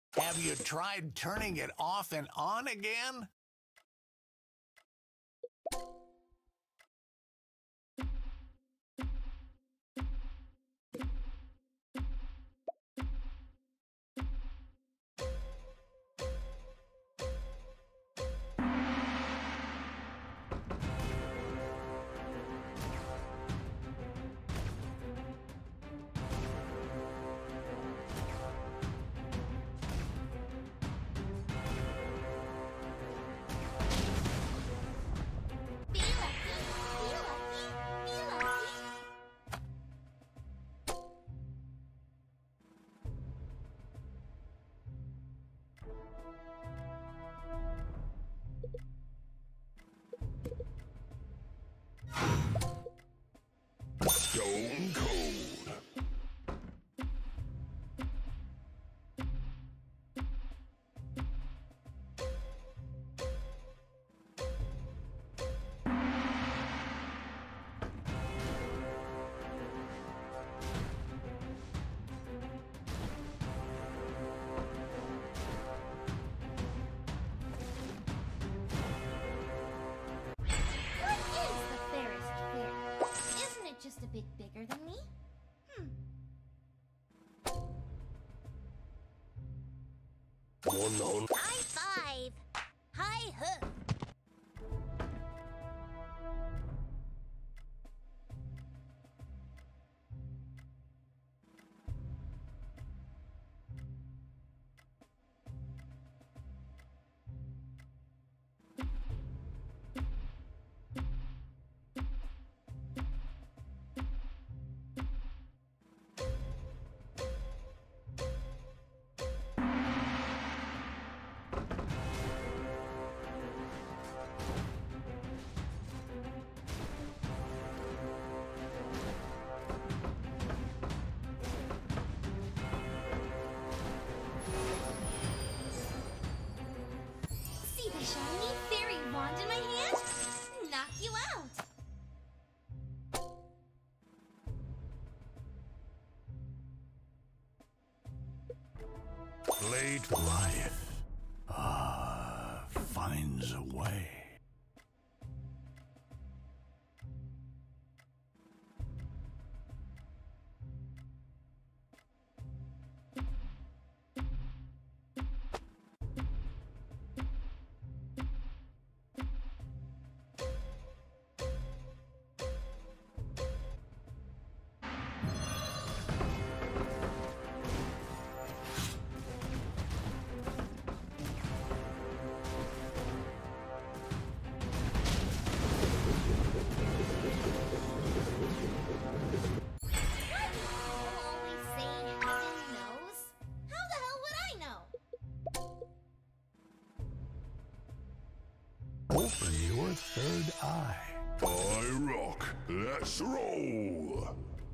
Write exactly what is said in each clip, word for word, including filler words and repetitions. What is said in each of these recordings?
Have you tried turning it off and on again? Stone cold. Just a bit bigger than me? Hmm. No, no. High five! Hi ho! The shiny fairy wand in my hand? Knock you out! Late life uh, finds a way. Open your third eye. I rock. Let's roll.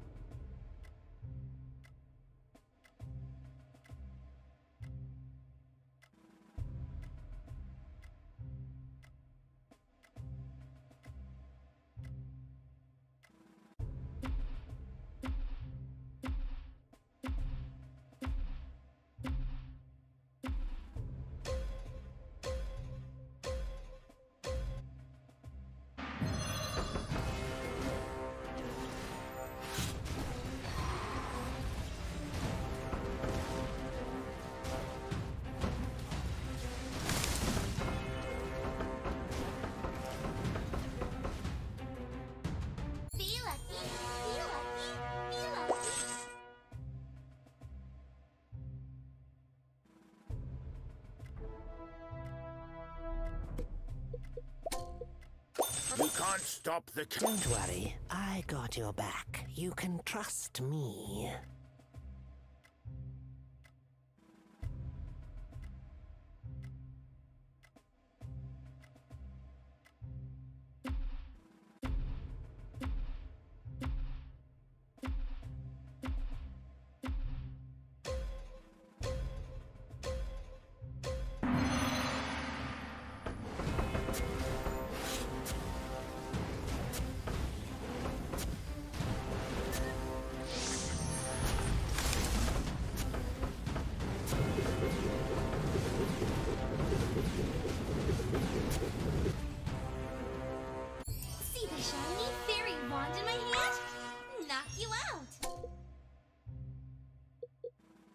You can't stop the... Don't worry, I got your back. You can trust me.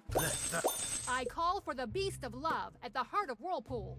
I call for the beast of love at the heart of Whirlpool.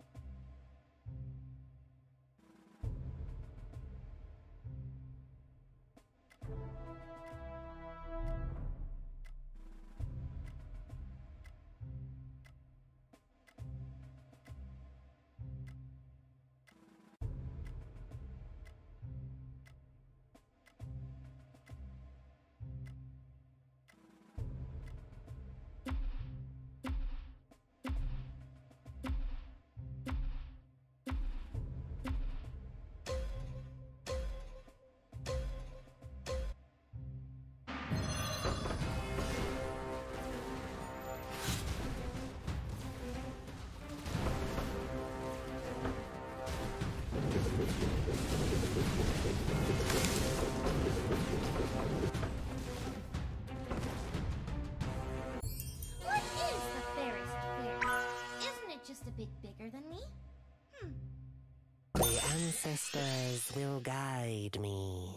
What is the fairest fair? Isn't it just a bit bigger than me? Hmm. The ancestors will guide me.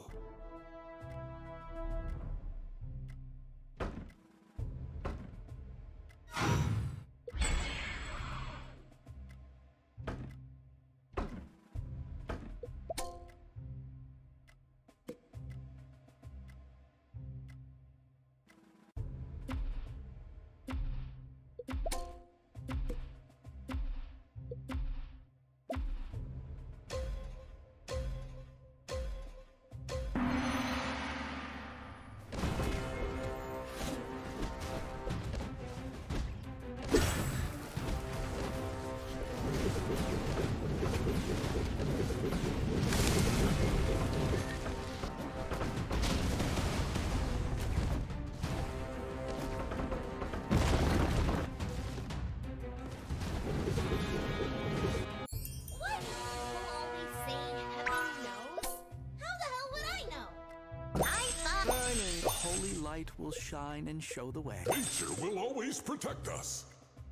What? People always say heaven knows? How the hell would I know? I thought... Burning, the holy light will shine and show the way. Nature will always protect us.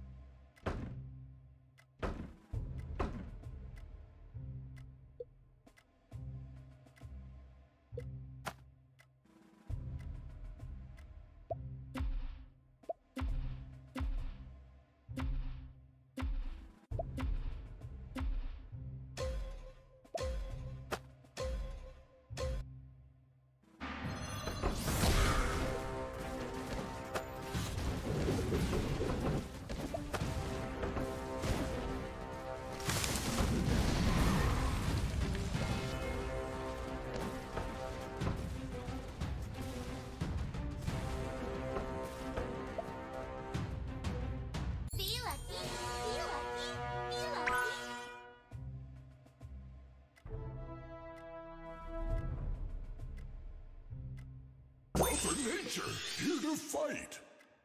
Be lucky, be lucky, be lucky. Mother Nature, here to fight.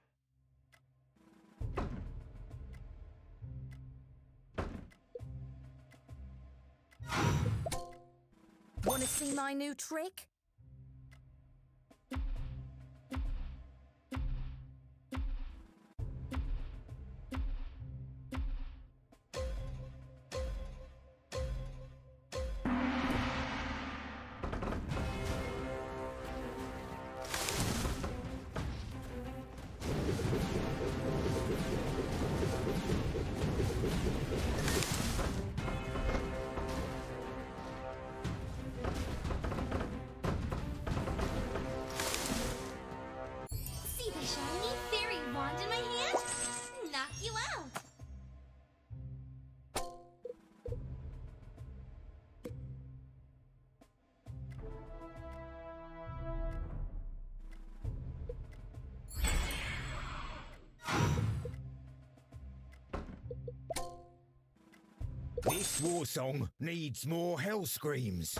Want to see my new trick? See the shiny fairy wand in my hand? Knock you out. This war song needs more hell screams.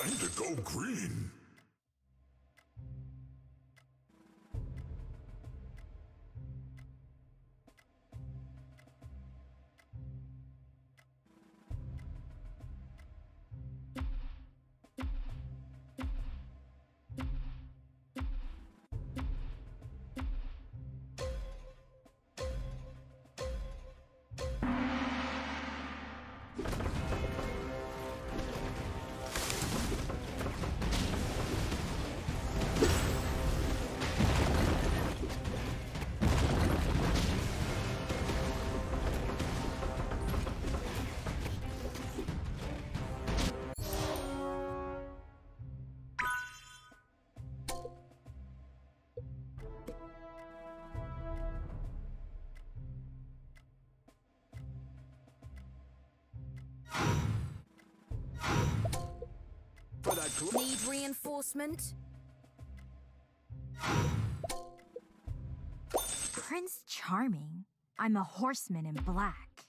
Time to go green. For that gl- Need reinforcement? Prince Charming? I'm a horseman in black.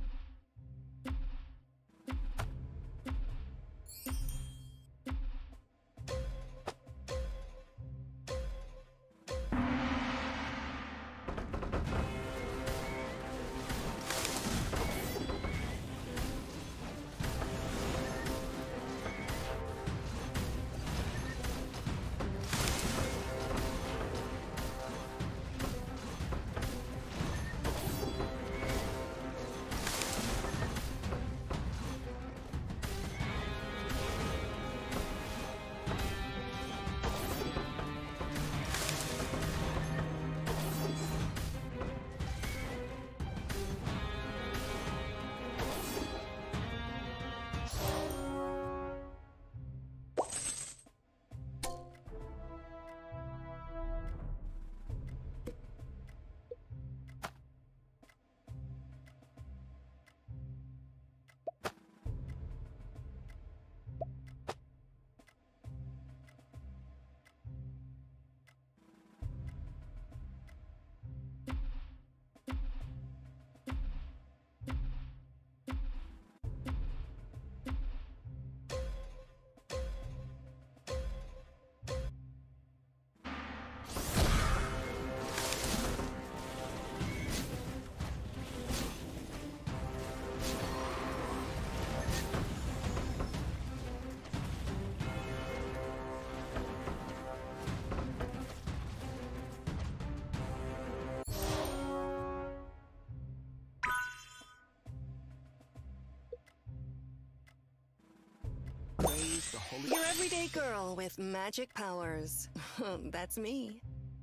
Praise the holy. Your everyday girl with magic powers. That's me.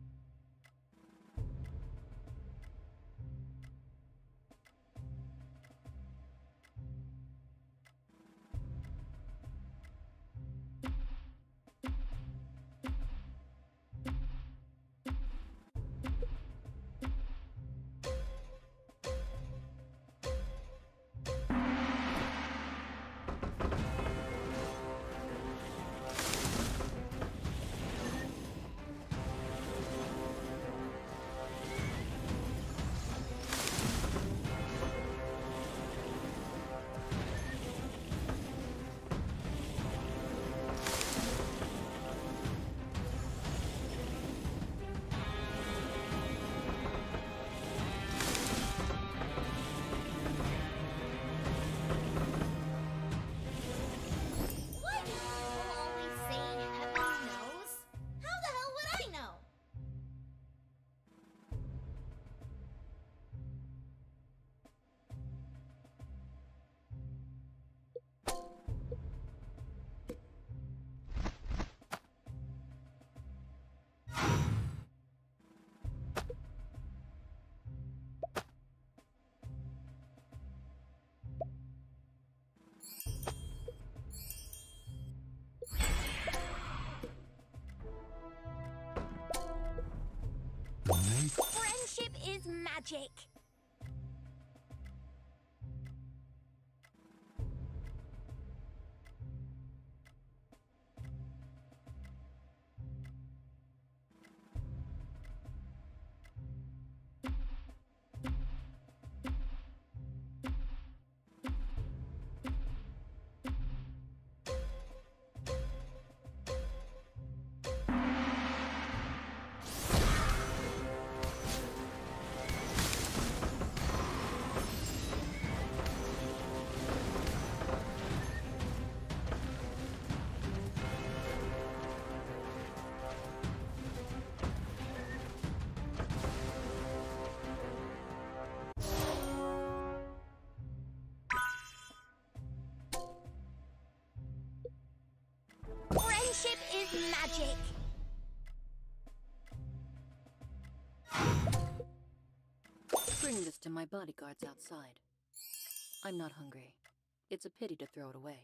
What? You'll always say heaven knows? How the hell would I know? Friendship is magic. bring this to my bodyguards outside. I'm not hungry. It's a pity to throw it away.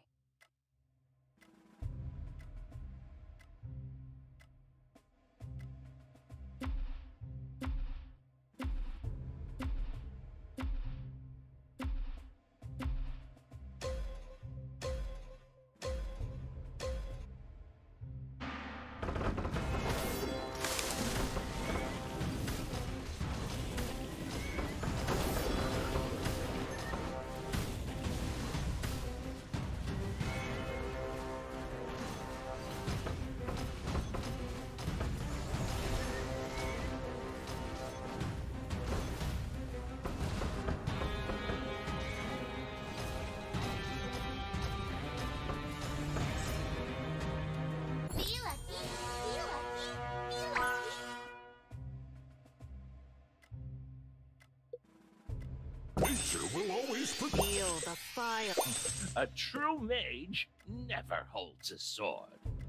Nature will always protect. Feel the fire. A true mage never holds a sword.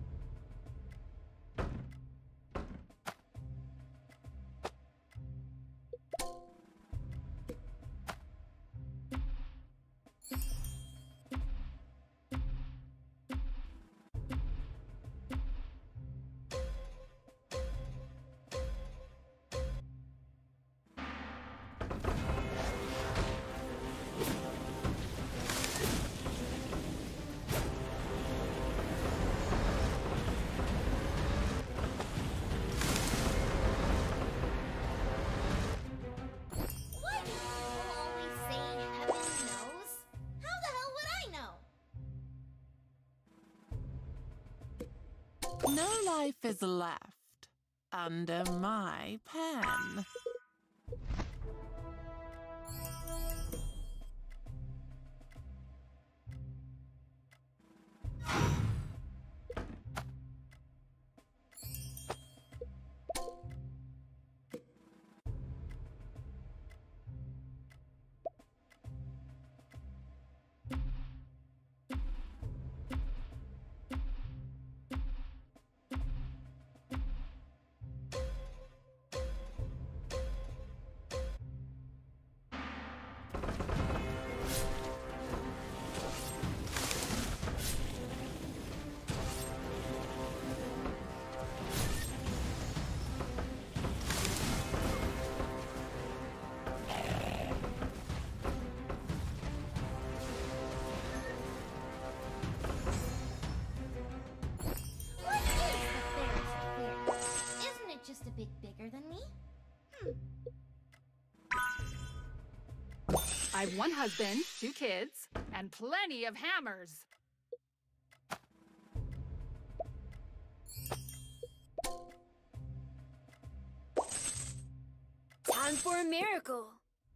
No life is left under my pen. Just a bit bigger than me? Hmm. I've one husband, two kids, and plenty of hammers. Time for a miracle.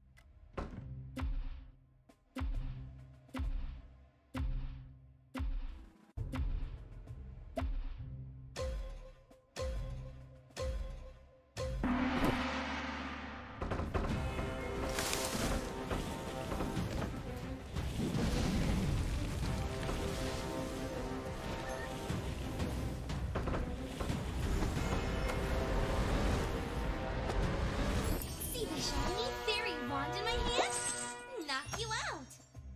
Shiny fairy wand in my hand? Knock you out!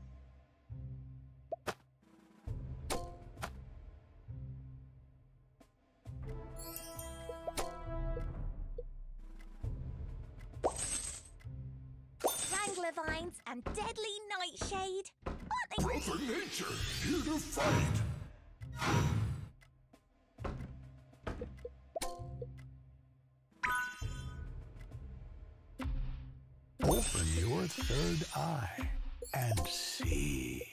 Wrangler vines and deadly nightshade. Aren't they? Brother Nature, here to fight. Open your third eye and see.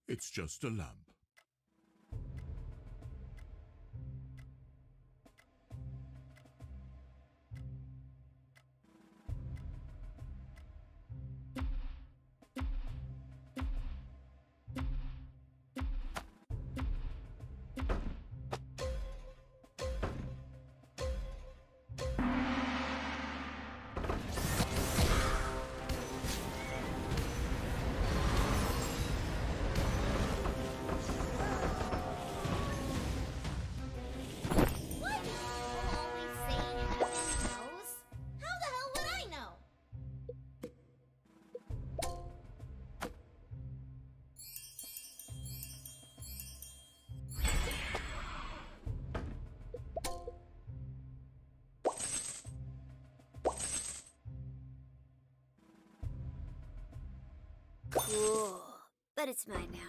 It's just a lamp. Cool. But it's mine now.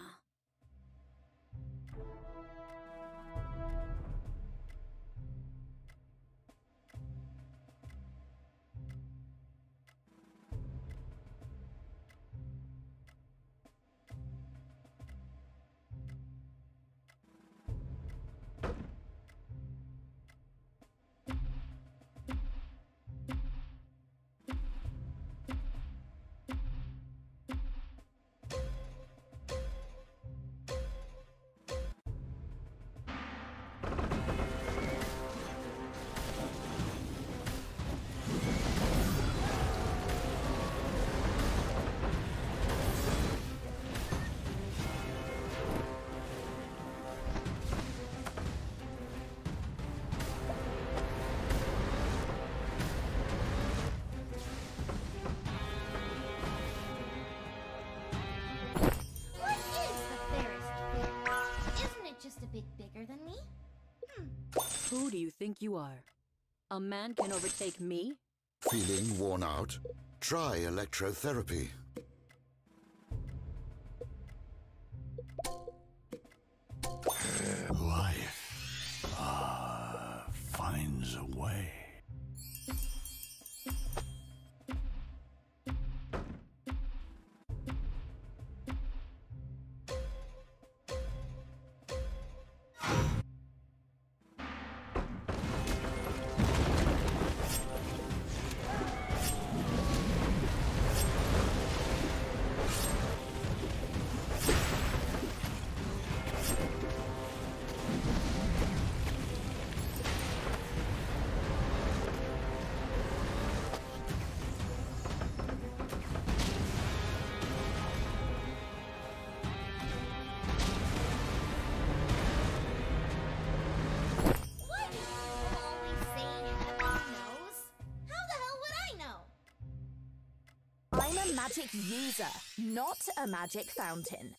Who do you think you are? A man can overtake me? Feeling worn out? Try electrotherapy. Life uh, finds a way. I'm a magic user, not a magic fountain.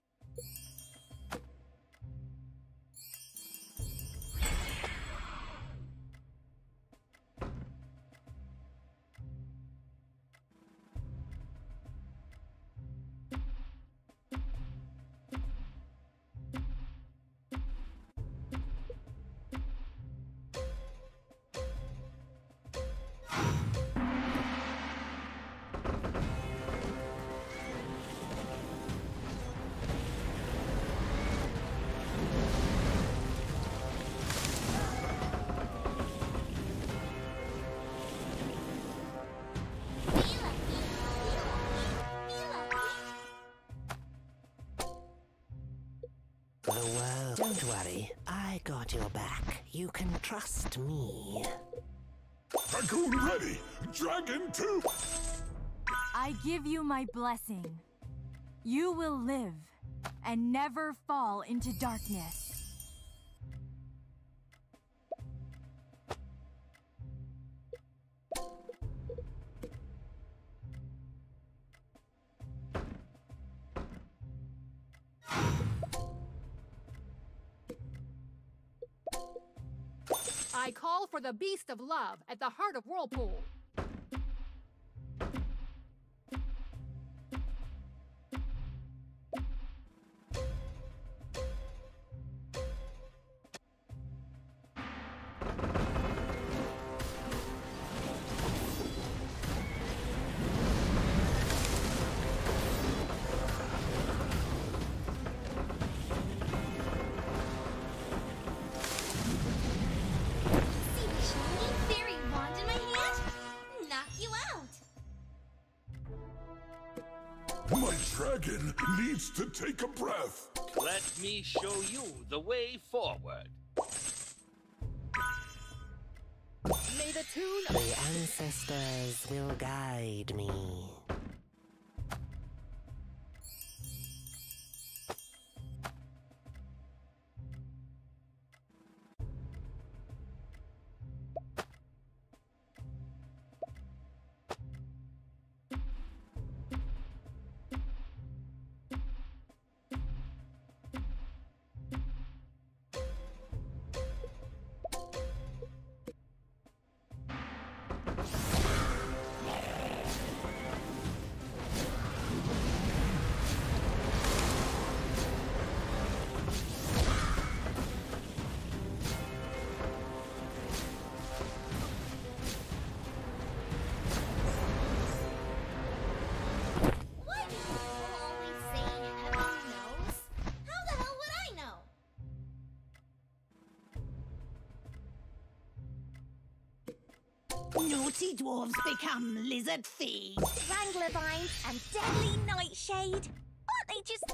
The world. Don't worry, I got your back. You can trust me. Dragoon ready! Dragon two! I give you my blessing. You will live and never fall into darkness. I call for the beast of love at the heart of Whirlpool. needs to take a breath. Let me show you the way forward. May the tune of The ancestors will guide me. Naughty dwarves become lizard thieves. Wrangler vines and deadly nightshade. Aren't they just...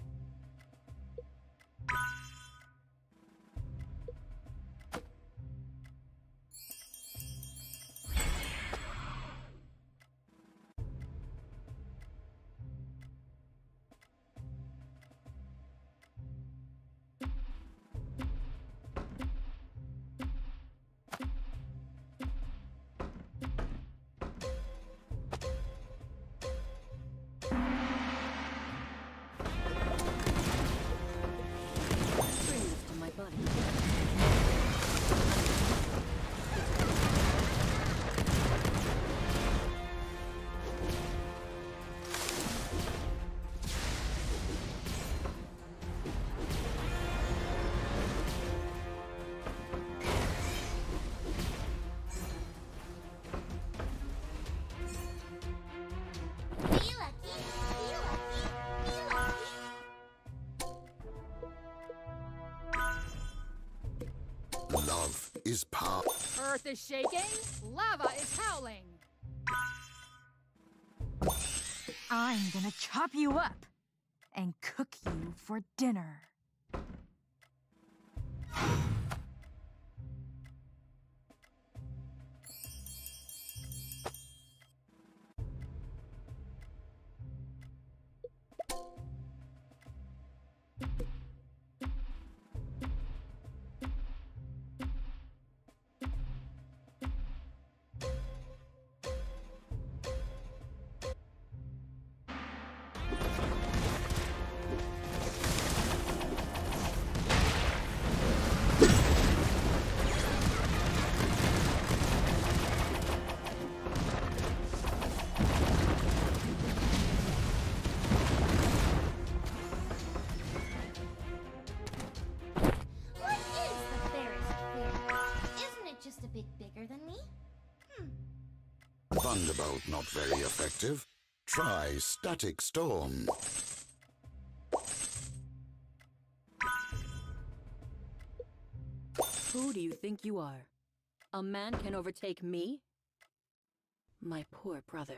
Love is power. Earth is shaking, lava is howling. I'm gonna chop you up and cook you for dinner. Thunderbolt not very effective. Try Static Storm. Who do you think you are? A man can overtake me? My poor brother.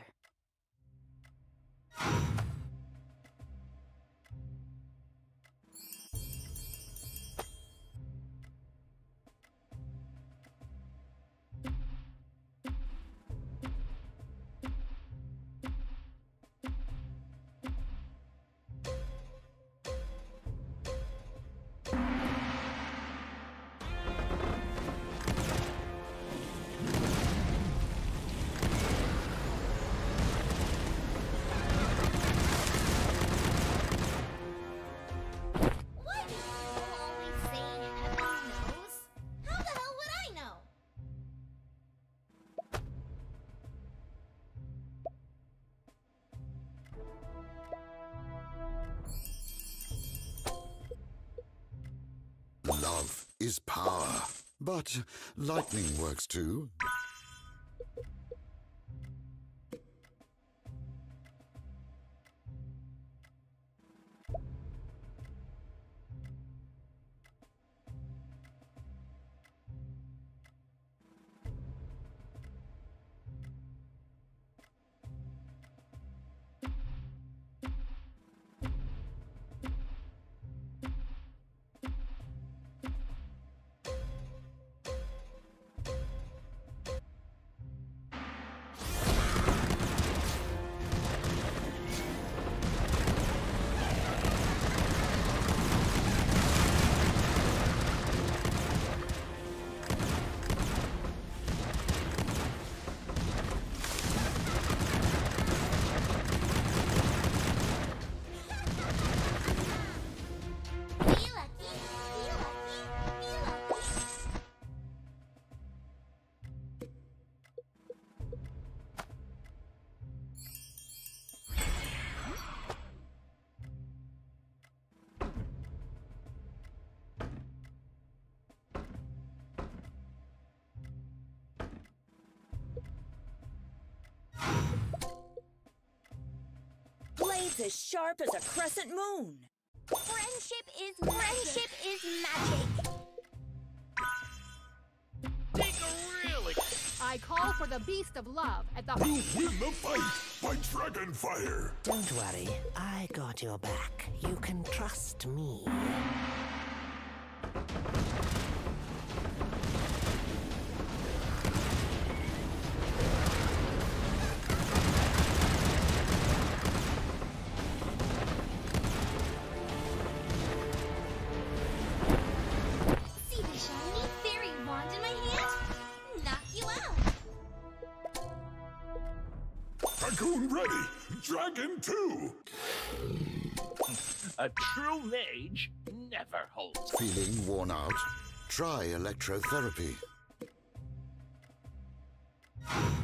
Love is power, but lightning works too. It's as sharp as a crescent moon. Friendship is friendship is magic. Take a really... I call for the beast of love at the... We'll win the fight by dragon fire. Don't worry, I got your back. You can trust me. See the shiny fairy wand in my hand? Knock you out. Raccoon ready. Dragon two. A true mage never holds. Feeling worn out? Try electrotherapy.